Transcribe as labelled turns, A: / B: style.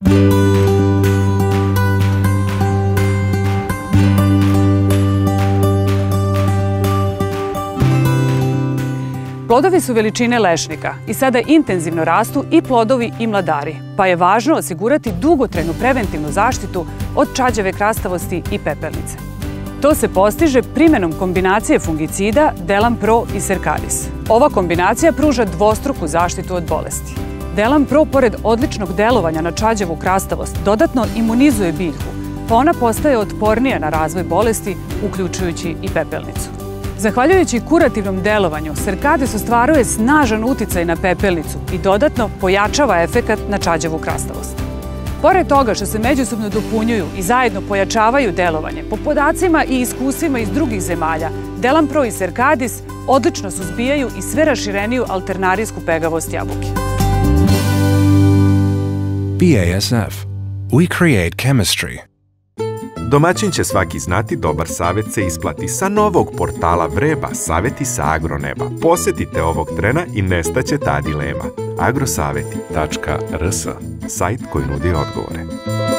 A: Plodovi su veličine lešnika i sada intenzivno rastu i plodovi i mladari, pa je važno osigurati dugotrajnu preventivnu zaštitu od čađave krastavosti i pepelnice. To se postiže primenom kombinacije fungicida Delan Pro i Cercadis. Ova kombinacija pruža dvostruku zaštitu od bolesti. Delan Pro, pored odličnog delovanja na čađavu krastavost, dodatno imunizuje biljku, pa ona postaje otpornija na razvoj bolesti, uključujući i pepelnicu. Zahvaljujući kurativnom delovanju, Cercadis ostvaruje snažan uticaj na pepelnicu i dodatno pojačava efekat na čađavu krastavost. Pored toga što se međusobno dopunjuju i zajedno pojačavaju delovanje, po podacima i iskustvima iz drugih zemalja, Delan Pro i Cercadis odlično suzbijaju i sve rašireniju alternarijsku pegavost jabuke.
B: BASF. We create chemistry.
C: Domaćin će svaki znati, dobar savjet se isplati. Sa novog portala Vreba, savjeti sa agroneba. Posjetite ovog trena i nestaće ta dilema. agrosaveti.rs, sajt koji nudi odgovore.